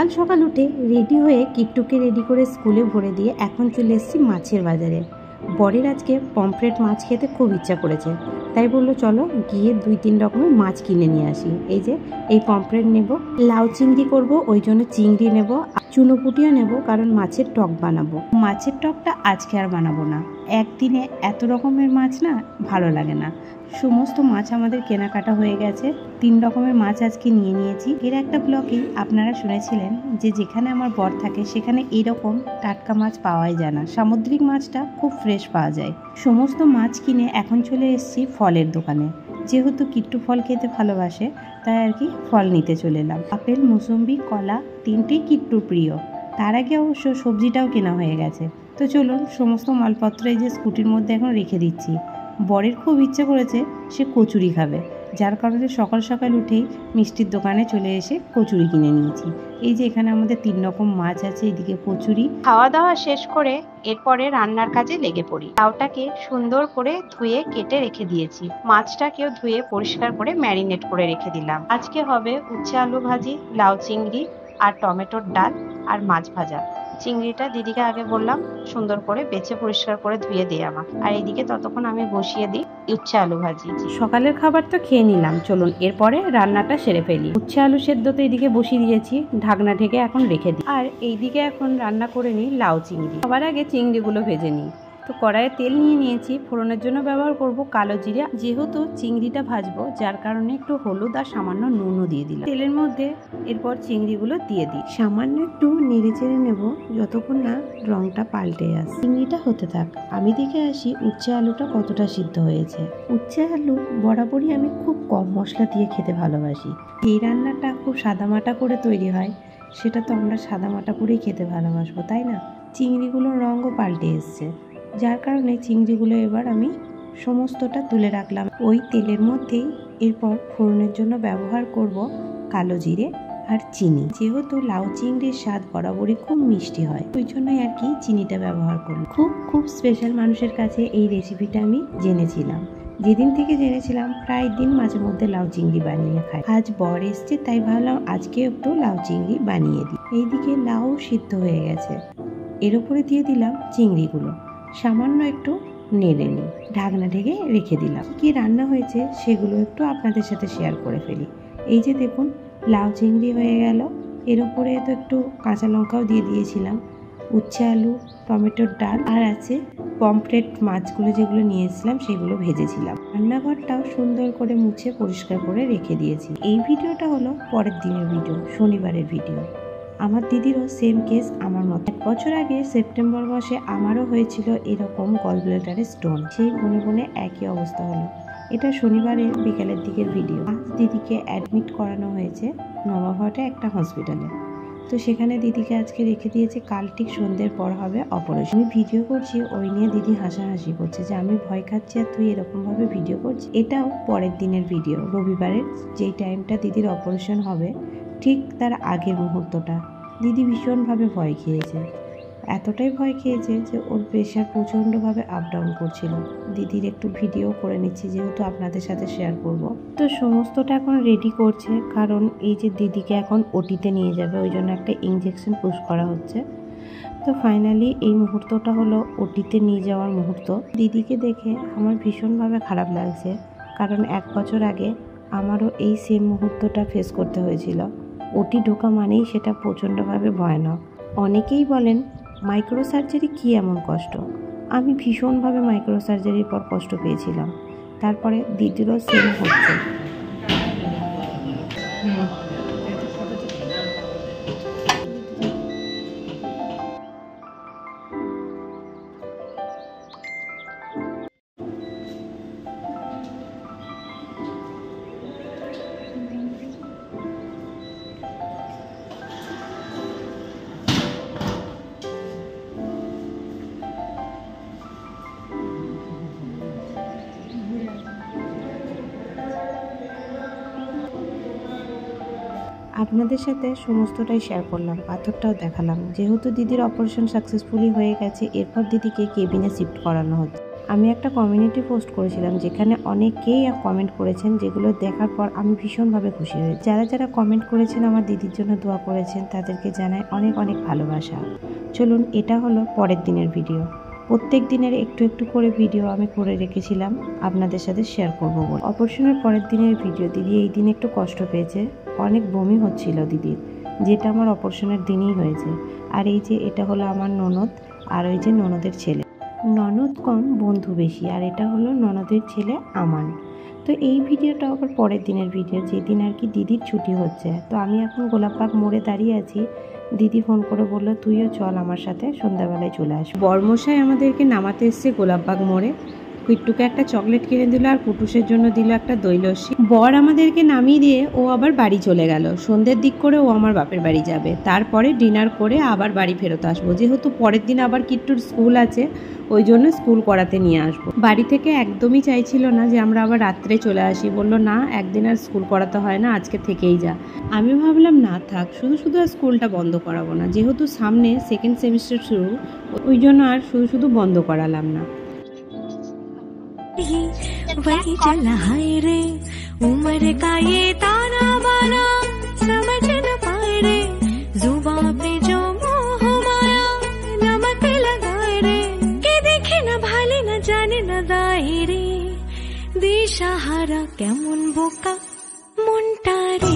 সকাল সকাল উঠে রেডি হয়ে কিট্টুকে রেডি করে স্কুলে ভরে দিয়ে এখন চলে এসেছি মাছের বাজারে। বরের আজকে পমফ্রেট মাছ খেতে খুব ইচ্ছা করেছে, তাই বললো চলো গিয়ে 2-3 রকমের মাছ কিনে নিয়ে আসি। এই যে এই পমফ্রেট নেব, লাউ চিংড়ি করব, ওই জন্য চিংড়ি নেব, চুনোপুটিও নেব, কারণ মাছের টক বানাবো। মাছের টকটা আজকে আর বানাবো না, একদিনে এত রকমের মাছ না ভালো লাগে না। সমস্ত মাছ আমাদের কেনাকাটা হয়ে গেছে, 3 রকমের মাছ আজকে নিয়ে নিয়েছি। এর একটা ব্লগে আপনারা শুনেছিলেন যে যেখানে আমার বর থাকে সেখানে এরকম টাটকা মাছ পাওয়াই যায় না, সামুদ্রিক মাছটা খুব ফ্রেশ পাওয়া যায়। সমস্ত মাছ কিনে এখন চলে এসেছি ফলের দোকানে। যেহেতু কিট্টু ফল খেতে ভালোবাসে তাই আর কি ফল নিতে চলে এলাম। আপেল, মুসম্বি, কলা 3টেই কিট্টুর প্রিয়। তার আগে অবশ্য সবজিটাও কেনা হয়ে গেছে। তো চলুন সমস্ত মালপত্র এই যে স্কুটির মধ্যে এখন রেখে দিচ্ছি। বরের খুব ইচ্ছে করেছে সে কচুরি খাবে, যার কারণে সকাল সকাল উঠেই মিষ্টির দোকানে চলে এসে কচুরি কিনে নিয়েছি। এই যে এখানে আমাদের 3 রকম মাছ আছে, এদিকে কচুরি। খাওয়া দাওয়া শেষ করে এরপরে রান্নার কাজে লেগে পড়ি। লাউটাকে সুন্দর করে ধুয়ে কেটে রেখে দিয়েছি, মাছটাকেও ধুয়ে পরিষ্কার করে ম্যারিনেট করে রেখে দিলাম। আজকে হবে উচ্ছে আলু ভাজি, লাউ চিংড়ি আর টমেটোর ডাল আর মাছ ভাজা। চিংড়িটা দিদিকে আগে বললাম সুন্দর করে বেছে পরিষ্কার করে ধুয়ে দিয়ে আমার, আর এইদিকে ততক্ষণ আমি বসিয়ে দিই উচ্ছে আলু ভাজি। সকালের খাবার তো খেয়ে নিলাম, চলুন এরপরে রান্নাটা সেরে ফেলি। উচ্ছে আলু সেদ্ধ তো এইদিকে বসিয়ে দিয়েছি, ঢাকনা ঢেকে এখন রেখে দিই। আর এইদিকে এখন রান্না করে নিই লাউ চিংড়ি। সবার আগে চিংড়িগুলো ভেজে নিই। তো কড়াইয়ে তেল নিয়ে নিয়েছি, ফোড়নের জন্য ব্যবহার করব কালো জিরে। যেহেতু চিংড়িটা ভাজবো যার কারণে একটু হলুদ আর সামান্য নুনও দিয়ে দিলাম তেলের মধ্যে। এরপর চিংড়িগুলো দিয়ে দিই, সামান্য একটু নেড়ে চেড়ে নেব যতক্ষণ না রংটা পাল্টে আসে। চিংড়িটা হতে থাক, আমি দেখে আসি উচ্ছে আলুটা কতটা সিদ্ধ হয়েছে। উচ্ছে আলু বরাবরই আমি খুব কম মশলা দিয়ে খেতে ভালোবাসি। এই রান্নাটা খুব সাদামাটা করে তৈরি হয়, সেটা তো আমরা সাদামাটা করেই খেতে ভালোবাসবো, তাই না? চিংড়িগুলোর রঙও পাল্টে এসছে, যার কারণে চিংড়িগুলো এবার আমি সমস্তটা তুলে রাখলাম ওই তেলের মধ্যেই। এরপর ফোড়নের জন্য ব্যবহার করব কালো জিরে আর চিনি। যেহেতু লাউ চিংড়ির স্বাদ বরাবরই খুব মিষ্টি হয়, ওই জন্যই আর কি চিনিটা ব্যবহার করলাম। খুব স্পেশাল মানুষের কাছে এই রেসিপিটা আমি জেনেছিলাম। যেদিন থেকে জেনেছিলাম প্রায় দিন মাঝে মধ্যে লাউ চিংড়ি বানিয়ে খাই। আজ বর এসছে তাই ভাবলাম আজকে একটু লাউ চিংড়ি বানিয়ে দিই। এইদিকে লাউ সিদ্ধ হয়ে গেছে, এর উপরে দিয়ে দিলাম চিংড়িগুলো, সামান্য একটু নেড়ে নিই, ঢাকনা ঢেকে রেখে দিলাম। কি রান্না হয়েছে সেগুলো একটু আপনাদের সাথে শেয়ার করে ফেলি। এই যে দেখুন লাউ চিংড়ি হয়ে গেল, এর উপরে তো একটু কাঁচা লঙ্কাও দিয়ে দিয়েছিলাম, উচ্ছে আলু, টমেটোর ডাল, আর আছে পমফ্রেট মাছগুলো যেগুলো নিয়েছিলাম সেগুলো ভেজেছিলাম। রান্নাঘরটাও সুন্দর করে মুছে পরিষ্কার করে রেখে দিয়েছি। এই ভিডিওটা হলো পরের দিনের ভিডিও, শনিবারের ভিডিও। আমার দিদিরও সেম কেস আমার মতো। 1 বছর আগে সেপ্টেম্বর মাসে আমারও হয়েছিল এরকম গলব্লাডারে স্টোন, সেই বনে বনে একই অবস্থা হলো। এটা শনিবারের বিকেলের দিকের ভিডিও। আজ দিদিকে অ্যাডমিট করানো হয়েছে নবাবহাটে একটা হসপিটালে। তো সেখানে দিদিকে আজকে রেখে দিয়েছে, কাল ঠিক সন্ধ্যের পর হবে অপারেশন। আমি ভিডিও করছি, ওই নিয়ে দিদি হাসাহাসি করছে যে আমি ভয় খাচ্ছি আর তুই এরকমভাবে ভিডিও করছিস। এটাও পরের দিনের ভিডিও, রবিবারের যেই টাইমটা দিদির অপারেশন হবে ঠিক তার আগের মুহূর্তটা। দিদি ভীষণভাবে ভয় খেয়েছে, এতটাই ভয় খেয়েছে যে ওর প্রেশার প্রচণ্ডভাবে আপ ডাউন করছিল। দিদির একটু ভিডিও করে নিচ্ছি যেহেতু আপনাদের সাথে শেয়ার করব। তো সমস্তটা এখন রেডি করছে, কারণ এই যে দিদিকে এখন ওটিতে নিয়ে যাবে, ওই জন্য একটা ইঞ্জেকশন পুশ করা হচ্ছে। তো ফাইনালি এই মুহূর্তটা হলো ওটিতে নিয়ে যাওয়ার মুহূর্ত। দিদিকে দেখে আমার ভীষণভাবে খারাপ লাগছে, কারণ 1 বছর আগে আমারও এই সেম মুহূর্তটা ফেস করতে হয়েছিল। ওটি ঢোকা মানেই সেটা প্রচণ্ডভাবে ভয়ানক। অনেকেই বলেন মাইক্রো সার্জারি কী এমন কষ্ট, আমি ভীষণভাবে মাইক্রো সার্জারির পর কষ্ট পেয়েছিলাম। তারপরে দিদিরও সেম হচ্ছে। আপনাদের সাথে সমস্তটাই শেয়ার করলাম, পাথরটাও দেখালাম। যেহেতু দিদির অপারেশন সাকসেসফুলি হয়ে গেছে, এরপর দিদিকে কেবিনে শিফট করানো হচ্ছে। আমি একটা কমিউনিটি পোস্ট করেছিলাম যেখানে অনেকেই কমেন্ট করেছেন, যেগুলো দেখার পর আমি ভীষণভাবে খুশি হয়েছি। যারা যারা কমেন্ট করেছেন, আমার দিদির জন্য দোয়া করেছেন, তাদেরকে জানাই অনেক অনেক ভালোবাসা। চলুন, এটা হলো পরের দিনের ভিডিও। প্রত্যেক দিনের একটু একটু করে ভিডিও আমি করে রেখেছিলাম আপনাদের সাথে শেয়ার করব বলে। অপারেশনের পরের দিনের ভিডিও। দিদি এই দিন একটু কষ্ট পেয়েছে, অনেক বমি হচ্ছিল দিদির, যেটা আমার অপারেশনের দিনই হয়েছে। আর এই যে এটা হলো আমার ননদ, আর ওই যে ননদের ছেলে। ননদ কম, বন্ধু বেশি। আর এটা হলো ননদের ছেলে আমান। তো এই ভিডিওটা আবার পরের দিনের ভিডিও, যেদিন আর কি দিদির ছুটি হচ্ছে। তো আমি এখন গোলাপবাগ মোড়ে দাঁড়িয়ে আছি। দিদি ফোন করে বললো তুইও চল আমার সাথে, সন্ধ্যাবেলায় চলে আস। বরমশাই আমাদেরকে নামাতে এসছে গোলাপবাগ মোড়ে। কিট্টুকে একটা চকলেট কিনে দিল, আর কুটুসের জন্য দিল একটা দই লস্যি। বর আমাদেরকে নামিয়ে দিয়ে ও আবার বাড়ি চলে গেল। সন্ধ্যের দিক করে ও আমার বাপের বাড়ি যাবে, তারপরে ডিনার করে আবার বাড়ি ফেরত আসবো। যেহেতু পরের দিন আবার কিট্টুর স্কুল আছে, ওই জন্য স্কুল করাতে নিয়ে আসবো। বাড়ি থেকে একদমই চাইছিল না যে আমরা আবার রাত্রে চলে আসি, বললো না একদিন আর স্কুল করাতে হয় না, আজকে থেকেই যা। আমি ভাবলাম না থাক, শুধু শুধু আর স্কুলটা বন্ধ করাবো না, যেহেতু সামনে সেকেন্ড সেমিস্টার শুরু, ওই জন্য আর শুধু শুধু বন্ধ করালাম না। वही चला है रे उम्र का ये ताना बाना, समझ न पाए रे जुबान पे जो मोह माया, नमक लगाए रे के देखे न भाले न जाने न दाए रे, दिशाहारा केमन बोका মনটা রে।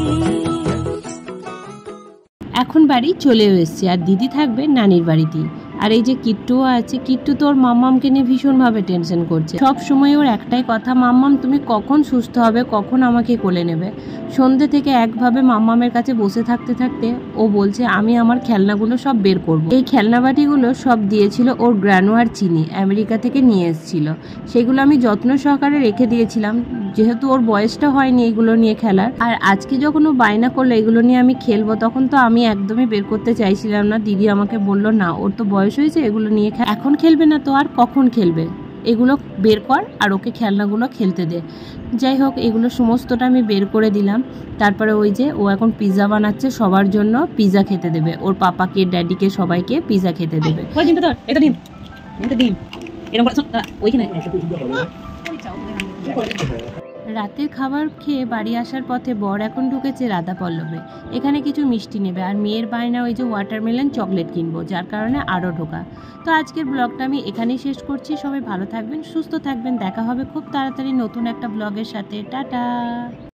এখন বাড়ি চলেও এসেছি, আর দিদি থাকবে নানির বাড়িতেই। আর এই যে কিট্টুও আছে, কিট্টু তো ওর মাম্মামকে নিয়ে ভীষণভাবে টেনশন করছে। সব সময় ওর একটাই কথা, মাম্মাম তুমি কখন সুস্থ হবে, কখন আমাকে কোলে নেবে। সন্ধ্যে থেকে একভাবে মাম্মামের কাছে বসে থাকতে থাকতে ও বলছে আমি আমার খেলনাগুলো সব বের করব। এই খেলনাবাটিগুলো সব দিয়েছিল ওর গ্রানোয়ার চিনি, আমেরিকা থেকে নিয়ে এসেছিল। সেগুলো আমি যত্ন সহকারে রেখে দিয়েছিলাম, যেহেতু ওর বয়সটা হয়নি এগুলো নিয়ে খেলার। আর আজকে যখন ও বায়না করলো এগুলো নিয়ে আমি খেলবো, তখন তো আমি একদমই বের করতে চাইছিলাম না। দিদি আমাকে বললো না, ওর তো বয়স হয়েছে, এগুলো নিয়ে এখন খেলবে না তো আর কখন খেলবে, এগুলো বের কর আর ওকে খেলনাগুলো খেলতে দে। যাই হোক, এগুলো সমস্তটা আমি বের করে দিলাম। তারপরে ওই যে ও এখন পিৎজা বানাচ্ছে, সবার জন্য পিৎজা খেতে দেবে, ওর পাপাকে, ড্যাডিকে, সবাইকে পিৎজা খেতে দেবে। রাতের খাবার খেয়ে বাড়ি আসার পথে বর এখন ঢুকেছে রাধা পল্লবে। এখানে কিছু মিষ্টি নেবে, আর মেয়ের বায়না ওই যে ওয়াটারমেলন চকলেট কিনবো, যার কারণে আরও ঢোকা। তো আজকের ব্লগটা আমি এখানেই শেষ করছি। সবাই ভালো থাকবেন, সুস্থ থাকবেন, দেখা হবে খুব তাড়াতাড়ি নতুন একটা ব্লগের সাথে। টাটা।